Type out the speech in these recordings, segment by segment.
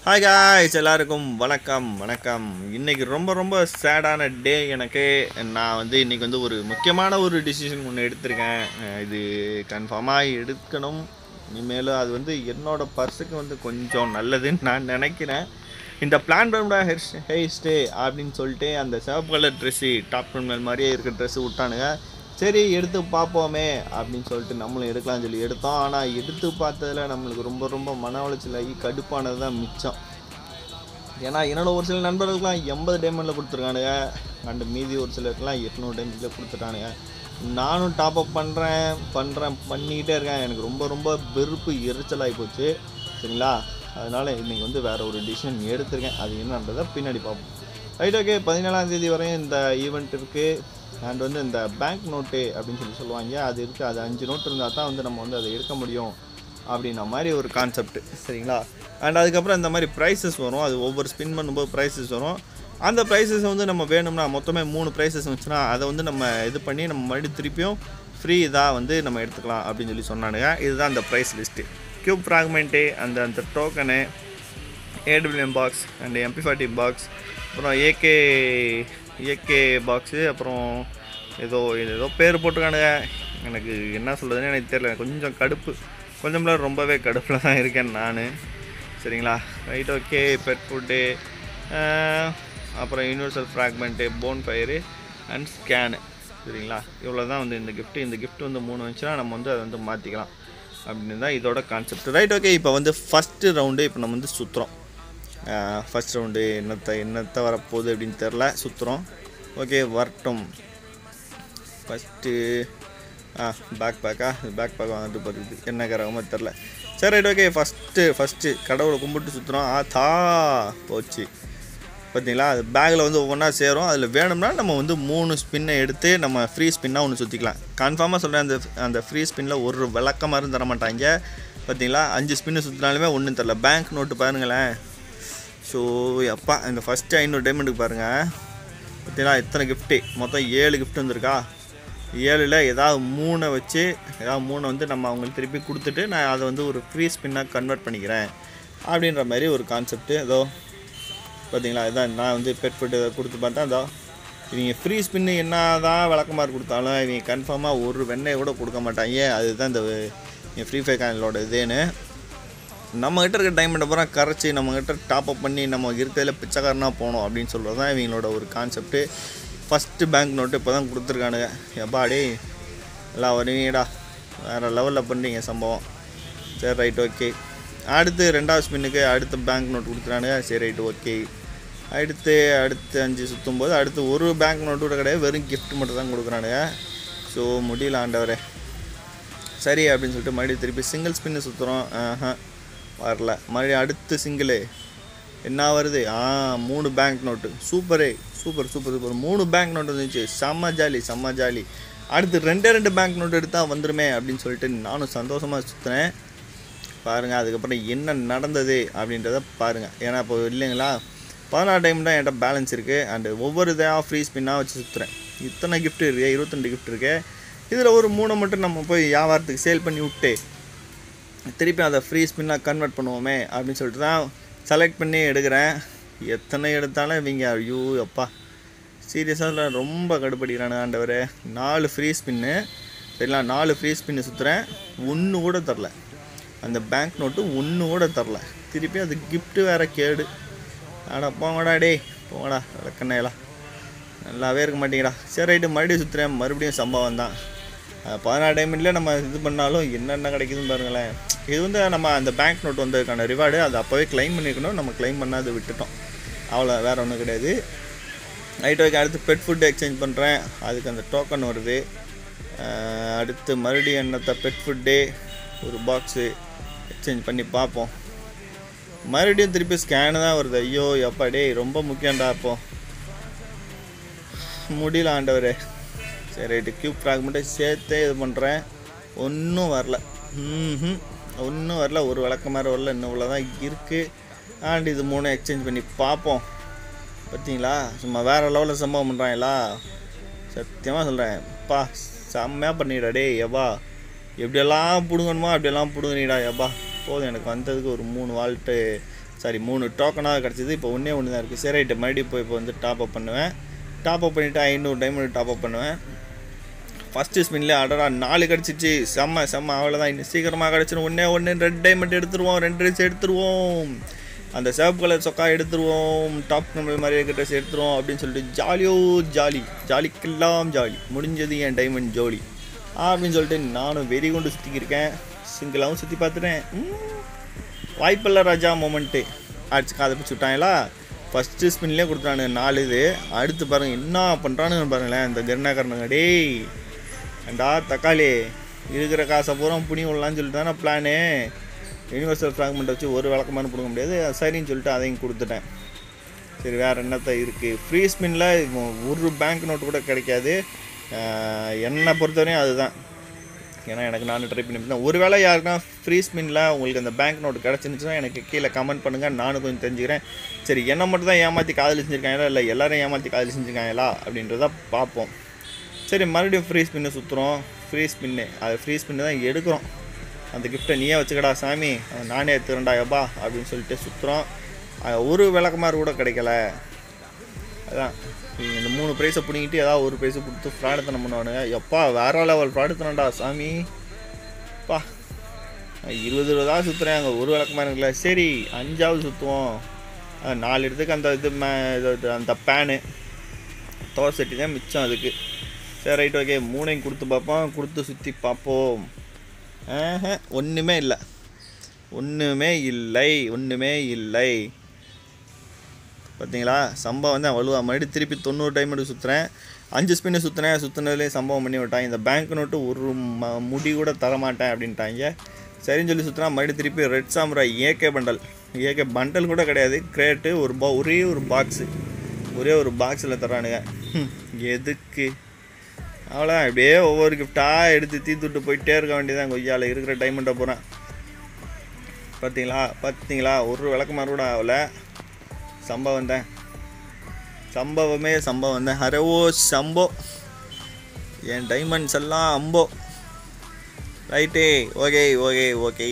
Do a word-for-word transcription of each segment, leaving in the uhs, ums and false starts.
Hi guys, எல்லாருக்கும் வணக்கம் வணக்கம் இன்றைக்கி ரொம்ப ரொம்ப சேடான டே எனக்கு. நான் வந்து இன்றைக்கி வந்து ஒரு முக்கியமான ஒரு டிசிஷன் ஒன்று எடுத்திருக்கேன். இது கன்ஃபார்மாக எடுக்கணும். இனிமேலும் அது வந்து என்னோடய பர்ஸுக்கு வந்து கொஞ்சம் நல்லதுன்னு நான் நினைக்கிறேன். இந்த பிளான் பண்ண ஹெர்ஸ் ஹெய்ஸ்ட்டு அப்படின்னு சொல்லிட்டு அந்த சிவப்பு கலர் ட்ரெஸ்ஸு டாப் மேல் மாதிரியே இருக்கிற ட்ரெஸ்ஸு விட்டானுங்க. சரி எடுத்து பார்ப்போமே அப்படின்னு சொல்லிட்டு நம்மளும் எடுக்கலாம்னு சொல்லி எடுத்தோம். ஆனால் எடுத்து பார்த்ததில் நம்மளுக்கு ரொம்ப ரொம்ப மன உளைச்சல் ஆகி கடுப்பானது தான் மிச்சம். ஏன்னா என்னோட ஒரு சில நண்பர்களுக்கெலாம் எண்பது டைமண்டில் கொடுத்துருக்கானுங்க, அண்டு மீதி ஒரு சிலருக்குலாம் எட்நூறு டைமண்டில் கொடுத்துட்டானுங்க. நானும் டாப் அப் பண்ணுறேன் பண்ணுறேன் பண்ணிக்கிட்டே இருக்கேன். எனக்கு ரொம்ப ரொம்ப வெறுப்பு எரிச்சலாகி போச்சு. சரிங்களா, அதனால் இன்றைக்கி வந்து வேறு ஒரு டிசிஷன் எடுத்திருக்கேன். அது என்னன்றதை பின்னாடி பார்ப்போம். Right, okay. பதினேழாம் தேதி வரையும் இந்த ஈவெண்ட் இருக்குது. அண்ட் வந்து இந்த பேங்க் நோட்டு அப்படின்னு சொல்லி சொல்லுவாங்க, அது இருக்குது. அது அஞ்சு நோட்டு இருந்தால் தான் வந்து நம்ம வந்து அதை எடுக்க முடியும் அப்படின்ற மாதிரி ஒரு கான்செப்ட். சரிங்களா, அண்ட் அதுக்கப்புறம் இந்த மாதிரி ப்ரைஸஸ் வரும். அது ஒவ்வொரு ஸ்பின் பண்ணும்போது ப்ரைஸஸ் வரும். அந்த ப்ரைஸஸ் வந்து நம்ம வேணும்னா மொத்தமே மூணு ப்ரைஸஸ் வந்துச்சுன்னா அதை வந்து நம்ம இது பண்ணி நம்ம மறுபடியும் திருப்பியும் ஃப்ரீ இதாக வந்து நம்ம எடுத்துக்கலாம் அப்படின்னு சொல்லி சொன்னானுங்க. இதுதான் அந்த ப்ரைஸ் லிஸ்ட்டு. க்யூப் ஃப்ராக்மெண்ட்டு, அந்த அந்த token, AWM box and MP forty box, அப்புறம் ஏகே ஏகே பாக்ஸு, அப்புறம் ஏதோ ஏதோ பேர் போட்டுக்கானுங்க. எனக்கு என்ன சொல்கிறதுன்னு எனக்கு தெரியல. கொஞ்சம் கடுப்பு, கொஞ்சம்ல ரொம்பவே கடுப்பில் தான் இருக்கேன் நான். சரிங்களா, ரைட், ஓகே. பெட் ஃபுட்டு, அப்புறம் universal fragment, bonfire and scan. சரிங்களா, இவ்வளோ தான் வந்து இந்த கிஃப்ட்டு. இந்த கிஃப்ட் வந்து மூணு வந்துச்சுன்னா நம்ம வந்து அதை வந்து மாற்றிக்கலாம் அப்படின்னு தான் இதோட கான்செப்ட். Right, okay. இப்போ வந்து ஃபஸ்ட்டு ரவுண்டு இப்போ நம்ம வந்து சுற்றுறோம். ஃபஸ்ட் ரவுண்டு என்னத்தை என்னத்தை வரப்போகுது அப்படின்னு தெரில, சுற்றுறோம். ஓகே, வரட்டும். ஃபஸ்ட்டு ஆ பேக் பேக்கா பேக் பேக் வாங்கிட்டு போகிறது என்ன கரகமாக தெரில. சரி, ரைட், ஓகே. ஃபஸ்ட்டு ஃபஸ்ட்டு கடவுளை கும்பிட்டு சுற்றுறோம். ஆ தா போச்சு பார்த்தீங்களா. அது பேக்கில் வந்து ஒவ்வொன்றா சேரும். அதில் வேணும்னா நம்ம வந்து மூணு ஸ்பின்னை எடுத்து நம்ம ஃப்ரீ ஸ்பின்னாக ஒன்று சுற்றிக்கலாம். கன்ஃபார்மாக சொல்கிறேன், அந்த அந்த ஃப்ரீ ஸ்பின்னில் ஒரு விளக்கமாக இருந்து தர மாட்டாங்க. பார்த்தீங்களா, அஞ்சு ஸ்பின்னு சுற்றினாலுமே ஒன்றும் தெரில. பேங்க் நோட்டு பாருங்களேன். ஸோ அப்பா, இந்த ஃபஸ்ட்டு ஐநூறு டைமண்டுக்கு பாருங்கள். பார்த்தீங்களா எத்தனை கிஃப்ட்டு, மொத்தம் ஏழு கிஃப்ட் வந்துருக்கா. ஏழில் ஏதாவது மூணை வச்சு ஏதாவது மூணை வந்து நம்ம அவங்களுக்கு திருப்பி கொடுத்துட்டு நான் அதை வந்து ஒரு ஃப்ரீ ஸ்பின்னாக கன்வெர்ட் பண்ணிக்கிறேன் அப்படின்ற மாதிரி ஒரு கான்செப்ட்டு. ஏதோ பார்த்தீங்களா, இதான் நான் வந்து பெட் ஃபுட்டு கொடுத்து பார்த்தா அதோ இவங்க ஃப்ரீ ஸ்பின்னு என்ன தான் விளக்கமாக கொடுத்தாலும் இவங்க கன்ஃபார்மாக ஒரு வெண்ணெய் கூட கொடுக்க மாட்டாங்க. அதுதான் இந்த ஃப்ரீ ஃபயர் சேனலோட இதுன்னு. நம்மக்கிட்ட இருக்க டைமண்டை பூரா கரைச்சி நம்மக்கிட்ட டாப் அப் பண்ணி நம்ம இருக்கிறதுல பிச்சைக்காரனாக போகணும் அப்படின்னு சொல்கிறது தான் இவங்களோட ஒரு கான்செப்ட்டு. ஃபஸ்ட்டு பேங்க் நோட்டு இப்போ தான் கொடுத்துருக்கானுங்க. எப்பாடி எல்லாம் வருவீங்கடா, வேறு லெவலில் பண்ணுறீங்க சம்பவம். சரி, ரைட், ஓகே. அடுத்து ரெண்டாவது ஸ்பின்னுக்கு அடுத்த பேங்க் நோட் கொடுத்துறானுங்க. சரி, ரைட், ஓகே. அடுத்து அடுத்து அஞ்சு சுற்றும் போது அடுத்து ஒரு பேங்க் நோட்டு கூட கிடையாது, வெறும் கிஃப்ட் மட்டும் தான் கொடுக்குறானுங்க. ஸோ முடியல ஆண்டவரே. சரி அப்படின்னு சொல்லிட்டு மறுபடியும் திருப்பி சிங்கிள் ஸ்பின்னு சுற்றுறோம். ஆஹா, வரல. மறுபடியும் அடுத்து சிங்கிளு என்ன வருது? ஆ மூணு பேங்க் நோட்டு. சூப்பரே, சூப்பர் சூப்பர் சூப்பர். மூணு பேங்க் நோட்டு வந்துச்சு. செம்ம ஜாலி செம்ம ஜாலி. அடுத்து ரெண்டே ரெண்டு பேங்க் நோட்டு எடுத்தால் வந்துடுமே அப்படின்னு சொல்லிட்டு நானும் சந்தோஷமாக சுற்றுனேன். பாருங்கள் அதுக்கப்புறம் என்ன நடந்தது அப்படின்றத பாருங்கள். ஏன்னா இப்போ இல்லைங்களா, பதினாறு டைம் தான் என்கிட்ட பேலன்ஸ் இருக்குது. அண்டு ஒவ்வொரு இதாக ஃப்ரீ ஸ்பின்னாக வச்சு சுற்றுறேன். இத்தனை கிஃப்ட் இருக்குது, இருபத்தெண்டு கிஃப்ட் இருக்குது. இதில் ஒரு மூணை மட்டும் நம்ம போய் வியாபாரத்துக்கு சேல் பண்ணி விட்டு திருப்பி அதை ஃப்ரீ ஸ்பின்னாக கன்வெர்ட் பண்ணுவோமே அப்படின்னு சொல்லிட்டு தான் செலக்ட் பண்ணி எடுக்கிறேன். எத்தனை எடுத்தாலும் இவங்க ஐயோ அப்பா சீரியஸாக ரொம்ப கடுப்படிக்கிறானு ஆண்டவர். நாலு ஃப்ரீ ஸ்பின்னு, சரிங்களா, நாலு ஃப்ரீ ஸ்பின்னு சுற்றுறேன். ஒன்று கூட தரல. அந்த பேங்க் நோட்டு ஒன்று கூட தரல. திருப்பி அது கிஃப்ட்டு வேறு கேடு. ஆடா போங்கடா டே போங்கடா விளக்கண்ணையெல்லாம் நல்லாவே இருக்க மாட்டேங்கடா. சரி, ரைட்டு, மறுபடியும் சுற்றுறேன். மறுபடியும் சம்பவம் தான். பதினாறு டைமண்ட்லேயே நம்ம இது பண்ணாலும் என்னென்ன கிடைக்குதுன்னு பாருங்களேன். இது வந்து நம்ம அந்த பேங்க் நோட் வந்ததுக்கான ரிவார்டு. அது அப்போவே கிளைம் பண்ணியிருக்கணும். நம்ம கிளைம் பண்ணாது விட்டுட்டோம். அவ்வளோ, வேறு ஒன்றும் கிடையாது. Night okay. அடுத்து பெட் ஃபுட்டு எக்ஸ்சேஞ்ச் பண்ணுறேன். அதுக்கு அந்த டோக்கன் வருது. அடுத்து மறுபடியும் என்னத்தை பெட் ஃபுட்டு ஒரு பாக்ஸு எக்ஸ்சேஞ்ச் பண்ணி பார்ப்போம். மறுபடியும் திருப்பி ஸ்கேனு தான் வருது. ஐயோ எப்பா டே, ரொம்ப முக்கியம்டா. அப்போது முடியல ஆண்டவர். சரி, ரைட்டு. க்யூப் ஃப்ராக்மெண்ட்டை சேர்த்தே இது பண்ணுறேன். ஒன்றும் வரல. ம் ஒன்றும் வரல. ஒரு விளக்க மாதிரி வரல. இன்னும் இவ்வளோ தான் இருக்குது. அண்ட் இது மூணு எக்ஸ்சேஞ்ச் பண்ணி பார்ப்போம். பார்த்தீங்களா, சும்மா வேறு லெவலில் சம்பவம் பண்ணுறாங்களா. சத்தியமாக சொல்கிறேன், பா செம்மையாக பண்ணிடா டே எவ்வா. எப்படியெல்லாம் பிடுங்கணுமோ அப்படியெல்லாம் பிடுங்கிடா எவ்வா. போதும், எனக்கு வந்ததுக்கு ஒரு மூணு வால்ட்டு சாரி மூணு டோக்கனாக கிடச்சிது. இப்போ ஒன்றே ஒன்று தான் இருக்குது. சரி ரைட்டு மறுபடியும் போய் இப்போ வந்து டாப் அப் பண்ணுவேன். டாப் அப் பண்ணிவிட்டு ஐநூறு டைமண்ட் டாப் அப் பண்ணுவேன். ஃபஸ்ட்டு ஸ்பின்லேயே அடடா நாலு கிடச்சிச்சு. செம்ம செம்ம அவ்வளோதான். இன்னும் சீக்கிரமாக கிடச்சிடும். ஒன்றே ஒன்று ரெண்டு டைமண்ட் எடுத்துருவோம். ரெண்டு ட்ரெஸ் எடுத்துருவோம். அந்த சிவப்பு கலர் சொக்கா எடுத்துருவோம். டாப் கம்பல் மாதிரி இருக்க ட்ரெஸ் எடுத்துருவோம் அப்படின்னு சொல்லிட்டு ஜாலியோ ஜாலி ஜாலிக்கெல்லாம் ஜாலி முடிஞ்சது என் டைமண்ட் ஜோலி அப்படின்னு சொல்லிட்டு நானும் வெறி கொண்டு சுற்றிக்கிருக்கேன். சிங்கிளாகவும் சுற்றி பார்த்துட்டேன். வாய்ப்பில்லை ராஜா மொமெண்ட்டு அடிச்சு காதை பிடிச்சி விட்டாங்களா. ஃபஸ்ட்டு ஸ்பின்லேயே கொடுத்தானு நாலு இது. அடுத்து பாருங்கள் என்ன பண்ணுறானுன்னு பாருங்களேன் இந்த கருணாகரணங்க. டேய் ஏண்டா தக்காளி இருக்கிற காசை பூரா புனி விடலான்னு சொல்லிட்டு தானே பிளானு. யூனிவர்சல் ஃப்ராக்மெண்ட் வச்சு ஒரு விளக்கமான கொடுக்க முடியாது. சரின்னு சொல்லிட்டு அதையும் கொடுத்துட்டேன். சரி வேறு என்னத்த இருக்குது. ஃப்ரீ ஸ்பின்னில் ஒரு பேங்க் நோட்டு கூட கிடைக்காது. என்னை பொறுத்தவரையும் அதுதான். ஏன்னா எனக்கு நானும் ட்ரை பண்ணி ஒரு வேளை யாருக்குன்னா ஃப்ரீ ஸ்பின்னில் உங்களுக்கு அந்த பேங்க் நோட்டு கிடச்சிருந்துச்சுன்னா எனக்கு கீழே கமெண்ட் பண்ணுங்கள். நானும் கொஞ்சம் தெரிஞ்சுக்கிறேன். சரி என்ன மட்டும் தான் ஏமாற்றி காதலி செஞ்சுருக்காங்களா இல்லை எல்லோரும் ஏமாற்றி காதலி செஞ்சுருக்காங்களா அப்படின்றத பார்ப்போம். சரி மறுபடியும் ஃப்ரீ ஸ்பின்னு சுற்றுறோம். ஃப்ரீ ஸ்பின்னு அது ஃப்ரீ ஸ்பின்னு தான் எடுக்கிறோம். அந்த கிஃப்ட்டை நீயே வச்சுக்கடா சாமி நானே எடுத்துக்கிறேன்டா எப்பா அப்படின்னு சொல்லிட்டு சுற்றுறோம். ஒரு விளக்கமாறு கூட கிடைக்கல. அதான் இந்த மூணு ப்ரைஸை பிடிங்கிட்டு ஏதாவது ஒரு ப்ரைஸை கொடுத்து ஃப்ராடுத்தனம் பண்ணுவானுங்க. எப்பா வேற லெவல் ஃப்ராடுத்தனம்டா சாமி. பா இருபது இருபதாவது சுற்றுறேன். அங்கே ஒரு விளக்கமாக இருக்குல்ல. சரி அஞ்சாவது சுற்றுவோம். நாலு இடத்துக்கு அந்த இது மே அந்த பேனு தோசை சட்டி தான் மிச்சம் அதுக்கு. சரி ரைட் ஓகே மூணையும் கொடுத்து பார்ப்போம். கொடுத்து சுற்றி பார்ப்போம். ஒன்றுமே இல்லை ஒன்றுமே இல்லை ஒன்றுமே இல்லை. பார்த்தீங்களா சம்பவம் வந்து வலுவா மறுபடியும் திருப்பி தொண்ணூறு டைமண்ட் சுற்றுறேன். அஞ்சு ஸ்பின்னு சுற்றுனேன். சுற்றுனதுலேயே சம்பவம் பண்ணி விட்டான். இந்த பேங்க் நோட்டு ஒரு ம முடி கூட தரமாட்டேன் அப்படின்ட்டாங்க. சரின்னு சொல்லி சுற்றுனா மறுபடியும் திருப்பி red samurai AK bundle. AK bundle கூட கிடையாது கிரேட்டு. ஒரு பா ஒரே ஒரு பாக்ஸு ஒரே ஒரு பாக்ஸில் தரானுங்க. எதுக்கு அவ்வளோ அப்படியே ஒவ்வொரு கிஃப்டாக எடுத்து தீத்துட்டு போயிட்டே இருக்க வேண்டியதான். கொய்யாவில் இருக்கிற டைமண்டை போகிறேன். பார்த்தீங்களா பார்த்தீங்களா ஒரு விளக்கமாறு கூட ஆகல. சம்பவம் தான் சம்பவமே சம்பவம் தான். ஹரவோ சம்போ என் டைமண்ட்ஸ் எல்லாம் அம்போ. ரைட்டே ஓகே ஓகே ஓகே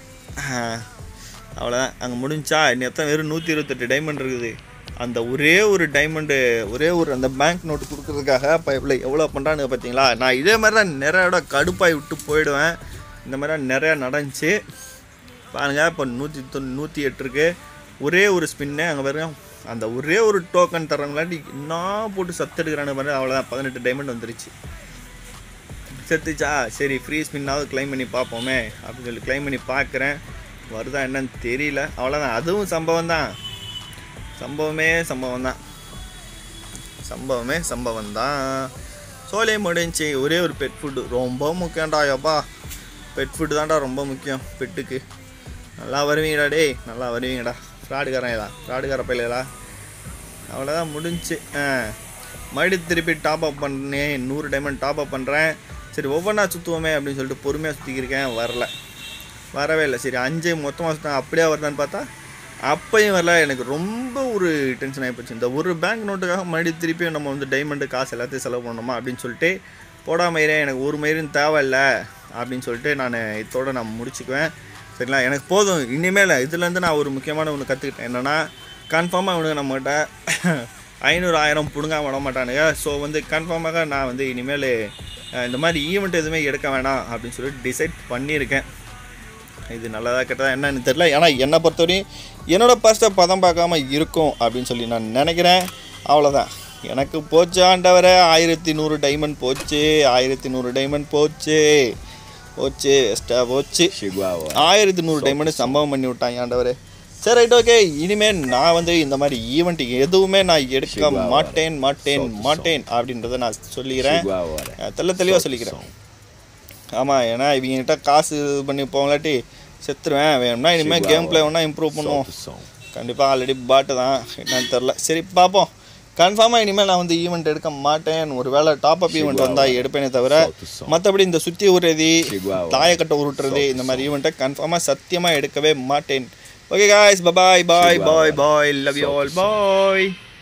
அவ்வளோதான். அங்கே முடிஞ்சா இன்னும் எத்தனை வெறும் நூற்றி இருபத்தெட்டு டைமண்ட் இருக்குது. அந்த ஒரே ஒரு டைமண்டு ஒரே ஒரு அந்த பேங்க் நோட்டு கொடுக்குறதுக்காக பைப்பில் எவ்வளோ பண்ணுறானுங்க பார்த்தீங்களா. நான் இதே மாதிரி தான் நிறையோட கடுப்பாய் விட்டு போயிடுவேன். இந்த மாதிரி தான் நிறையா நடந்துச்சு பாருங்கள். இப்போ நூற்றி தொ நூற்றி எட்டு இருக்குது. ஒரே ஒரு ஸ்பின்னு அங்கே பாருங்க. அந்த ஒரே ஒரு டோக்கன் தர்றவங்களாட்டி என்ன போட்டு சத்து எடுக்கிறானு பாருங்க. அவ்வளோதான் பதினெட்டு டைமண்ட் வந்துருச்சு. செத்துச்சா சரி ஃப்ரீ ஸ்பின்னாவது கிளைம் பண்ணி பார்ப்போமே அப்படின்னு சொல்லி கிளைம் பண்ணி பார்க்குறேன். வருதா என்னன்னு தெரியல. அவ்வளோதான் அதுவும் சம்பவம் தான். சம்பவமே சம்பவம் தான் சம்பவமே சம்பவம் தான். சோலே முடிஞ்சு. ஒரே ஒரு பெட் ஃபுட்டு ரொம்ப முக்கியம்டா. எப்பா பெட் ஃபுட்டு தான்டா ரொம்ப முக்கியம் பெட்டுக்கு. நல்லா வருவீங்கடா டேய் நல்லா வருவீங்கடா. ஃப்ராடுக்காரங்களா ஃப்ராடுக்கார பையலா. அவ்வளோதான் முடிஞ்சு. மறுபடியும் திருப்பி டாப் அப் பண்ணேன். நூறு டைமண்ட் டாப் அப் பண்ணுறேன். சரி ஒவ்வொன்றா சுற்றுவோமே அப்படின்னு சொல்லிட்டு பொறுமையாக சுற்றிக்கிருக்கேன். வரல வரவே இல்லை. சரி அஞ்சு மொத்தமாக சுற்றினேன். அப்படியே வருதான்னு பார்த்தா அப்பையும் வரல. எனக்கு ரொம்ப ஒரு டென்ஷன் ஆகிப்போச்சு. இந்த ஒரு பேங்க் நோட்டுக்காக மறுபடியும் திருப்பியும் நம்ம வந்து டைமண்டு காசு எல்லாத்தையும் செலவு பண்ணணுமா அப்படின்னு சொல்லிட்டு போடா மயிரே எனக்கு ஒரு மயிரும் தேவையில்லை அப்படின்னு சொல்லிட்டு நான் இதோட நான் முடிச்சுக்குவேன். சரிங்களா எனக்கு போதும். இனிமேல் இதுலேருந்து நான் ஒரு முக்கியமான ஒன்று கற்றுக்கிட்டேன். என்னென்னா கன்ஃபார்மாக இவனுங்க நம்மகிட்ட ஐநூறு ஆயிரம் பிடுங்க விட மாட்டானுங்க. ஸோ வந்து கன்ஃபார்மாக நான் வந்து இனிமேல் இந்த மாதிரி ஈவெண்ட் எதுவுமே எடுக்க வேணாம் அப்படின்னு சொல்லிட்டு டிசைட் பண்ணியிருக்கேன். இது நல்லதா கெட்டதா என்னன்னு தெரியல. ஏன்னா என்னை பொறுத்தவரையும் என்னோடய பர்ஸை பதம் பார்க்காம இருக்கும் அப்படின்னு சொல்லி நான் நினைக்கிறேன். அவ்வளோதான் எனக்கு போச்சு ஆண்டவரை. ஆயிரத்தி நூறு டைமண்ட் போச்சு. ஆயிரத்தி நூறு டைமண்ட் போச்சு போச்சு எக்ஸ்ட்ரா போச்சு. ஆயிரத்தி நூறு டைமண்ட் சம்பவம் பண்ணி விட்டாங்க ஆண்டவரே. சரி ரைட் ஓகே இனிமேல் நான் வந்து இந்த மாதிரி ஈவெண்ட் எதுவுமே நான் எடுக்க மாட்டேன் மாட்டேன் மாட்டேன் அப்படின்றத நான் சொல்லிக்கிறேன். தெல்ல தெளிவாக சொல்லிக்கிறேன். ஆமாம் ஏன்னா இவங்ககிட்ட காசு பண்ணி போங்களாட்டி செத்துருவேன். வேணும்னா இனிமேல் கேம் பிளே ஒன்றா இம்ப்ரூவ் பண்ணுவோம். கண்டிப்பாக ஆல்ரெடி பாட்டு தான் என்னன்னு தெரில. சரி பார்ப்போம். கன்ஃபார்மாக இனிமேல் நான் வந்து ஈவெண்ட் எடுக்க மாட்டேன். ஒரு வேளை டாப் அப் ஈவெண்ட் வந்தால் எடுப்பேனே தவிர மற்றபடி இந்த சுற்றி உருறது தாயக்கட்டை உருட்டுறது இந்த மாதிரி ஈவெண்ட்டை கன்ஃபார்மாக சத்தியமாக எடுக்கவே மாட்டேன். Okay guys bye bye bye bye love you all bye.